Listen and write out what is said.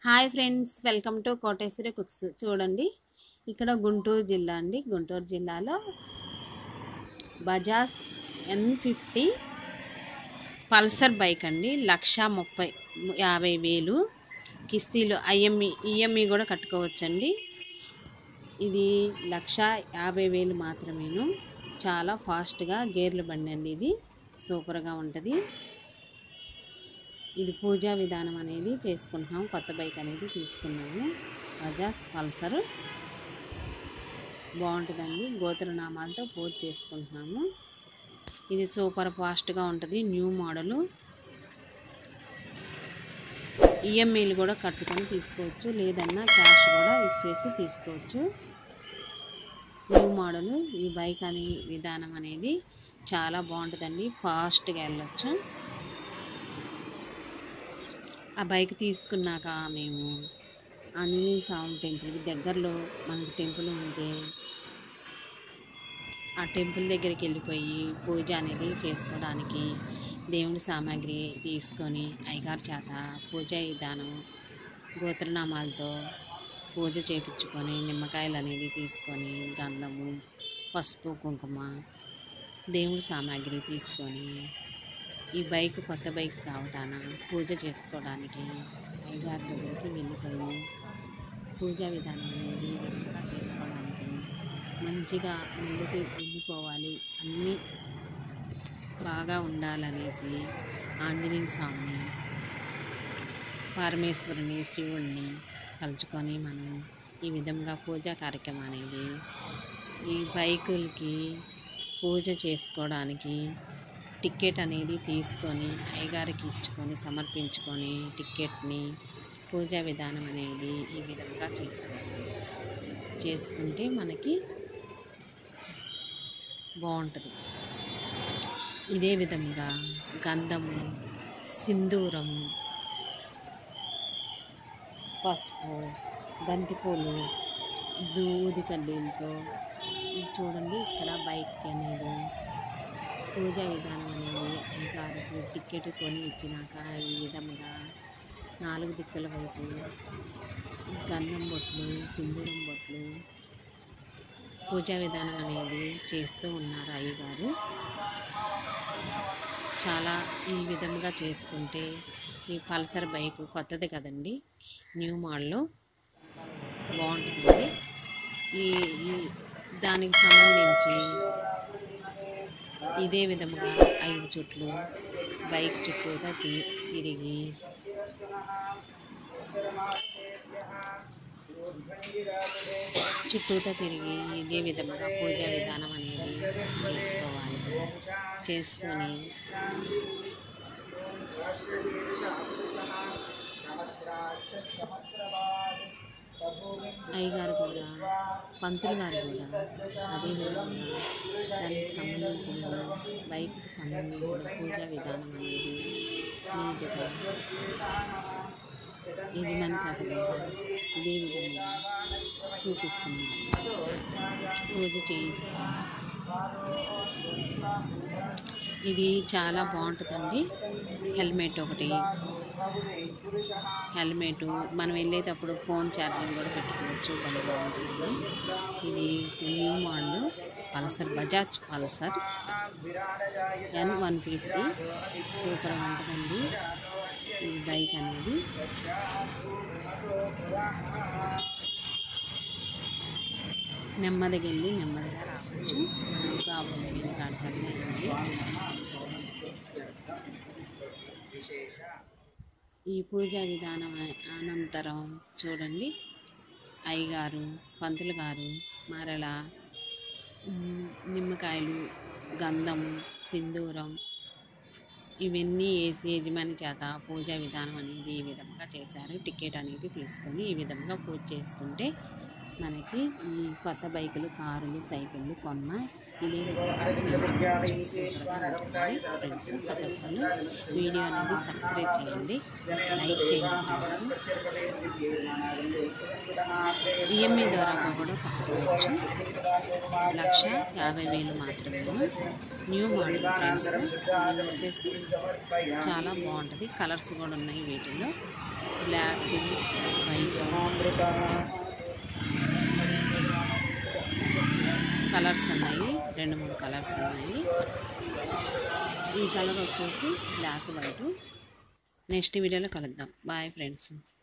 Hi friends, welcome to Koteswari cooks. చూడండి, ఇక్కడ గుంటూరు జిల్లా అండి. గుంటూరు జిల్లాలో బజాజ్ N50 పల్సర్ బైక్ అండి. 1,50,000 కిస్తీలు ఈఎంఐ కూడా కట్టుకోవచ్చండి. ఇది 1,50,000 మాత్రమేను. చాలా ఫాస్ట్గా గేర్ల బండి అండి. ఇది సూపర్గా ఉంటుంది. ఇది పూజా విధానం అనేది చేసుకుంటున్నాము. కొత్త బైక్ అనేది తీసుకున్నాము. బజాజ్ పల్సర్ బాగుంటుందండి. గోత్రనామాలతో పూజ చేసుకుంటున్నాము. ఇది సూపర్ ఫాస్ట్గా ఉంటుంది. New model. ఈఎంఐలు కూడా కట్టుకొని తీసుకోవచ్చు, లేదన్నా క్యాష్ కూడా ఇచ్చేసి తీసుకోవచ్చు. New model. ఈ బైక్ అనే విధానం అనేది చాలా బాగుంటుందండి. ఫాస్ట్గా వెళ్ళచ్చు. ఆ బైక్ తీసుకున్నాక మేము ఆంజనేయ స్వామి టెంపుల్కి దగ్గరలో మనకి టెంపుల్ ఉంటే ఆ టెంపుల్ దగ్గరికి వెళ్ళిపోయి పూజ అనేది చేసుకోవడానికి దేవుడి సామాగ్రి తీసుకొని అయ్యగారి చేత పూజా విధానం గోత్రనామాలతో పూజ చేయించుకొని నిమ్మకాయలు అనేది తీసుకొని గంధము, పసుపు, కుంకుమ, దేవుడి సామాగ్రి తీసుకొని ఈ బైక్ కొత్త బైక్ కావటాన పూజ చేసుకోవడానికి అయ్యగారి దగ్గరికి వెళ్ళిపోయి పూజా విధానం అనేది విధంగా చేసుకోవడానికి మంచిగా ముందుకు వెళ్ళిపోవాలి, అన్నీ బాగా ఉండాలనేసి ఆంజనేయ స్వామిని, పరమేశ్వరుని, శివుడిని తలుచుకొని మనం ఈ విధంగా పూజా కార్యక్రమం అనేది ఈ బైకులకి పూజ చేసుకోవడానికి టికెట్ అనేది తీసుకొని అయ్యగారికి ఇచ్చుకొని సమర్పించుకొని టికెట్ని పూజా విధానం అనేది ఈ విధంగా చేసుకుంటే మనకి బాగుంటుంది. ఇదే విధంగా గంధము, సింధూరము, పసుపు, బంతిపూలు, దూది కడ్డీలతో చూడండి. ఇక్కడ బైక్ అనేది పూజా విధానం అనేది అయ్యగారికి టికెట్ కొని ఇచ్చినాక ఈ విధంగా 4 దిక్కుల వైపు గంధం బొట్లు, సింధూరం బొట్లు పూజా విధానం అనేది చేస్తూ ఉన్నారు అయ్యగారు. చాలా ఈ విధంగా చేసుకుంటే ఈ పల్సర్ బైక్ కొత్తది కదండి, న్యూ మోడల్ బాగుంటుందండి. ఈ దానికి సంబంధించి ఇదే విధముగా 5 చుట్లు బైక్ చుట్టూతా తిరిగి ఇదే విధముగా పూజా విధానం అనేది చేసుకోవాలి. చేసుకొని అయ్యగారు కూడా, పంతులు గారు కూడా అదేవిధంగా దానికి సంబంధించిన బైక్కి సంబంధించిన పూజా విధానం అనేది నీట్గా యజమాని చేత కూడా ఇదే విధంగా చూపిస్తున్నారు, పూజ చేయిస్తారు. ఇది చాలా బాగుంటుందండి. హెల్మెట్ మనం వెళ్ళేటప్పుడు ఫోన్ ఛార్జింగ్ కూడా పెట్టుకోవచ్చు, భలే బాగుంటుంది. ఇది new model Pulsar, Bajaj Pulsar N150 సూపర్గా ఉంటుందండి ఈ బైక్ అనేది. నెమ్మదిగా వెళ్ళి నెమ్మదిగా రావచ్చు. మనకు అవసరమైన కాడికల్ని ఈ పూజా విధానం అనంతరం చూడండి, అయ్యగారు, పంతులు గారు మరలా నిమ్మకాయలు, గంధము, సింధూరం ఇవన్నీ వేసి యజమాని చేత పూజా విధానం అనేది ఈ విధంగా చేశారు. టికెట్ అనేది తీసుకొని ఈ విధంగా పూజ చేసుకుంటే మనకి ఈ కొత్త బైకులు, కారులు, సైకిళ్ళు కొన్న ఇదే విధంగా ఫ్రెండ్స్, ప్రతి ఒక్కరు వీడియో అనేది సబ్స్క్రైబ్ చేయండి, లైక్ చేయండి ఫ్రెండ్స్. ఈఎంఐ ద్వారా కూడా కట్టుకోవచ్చు. 1,50,000 మాత్రమే. New model friends. ఇది వచ్చేసి చాలా బాగుంటుంది. కలర్స్ కూడా ఉన్నాయి వీటిలో. బ్లాక్, వైట్ కలర్స్ ఉన్నాయి, 2-3 కలర్స్ ఉన్నాయి. ఈ కలర్ వచ్చేసి బ్లాక్ వైట్. నెక్స్ట్ వీడియోలో కలుద్దాం. Bye friends.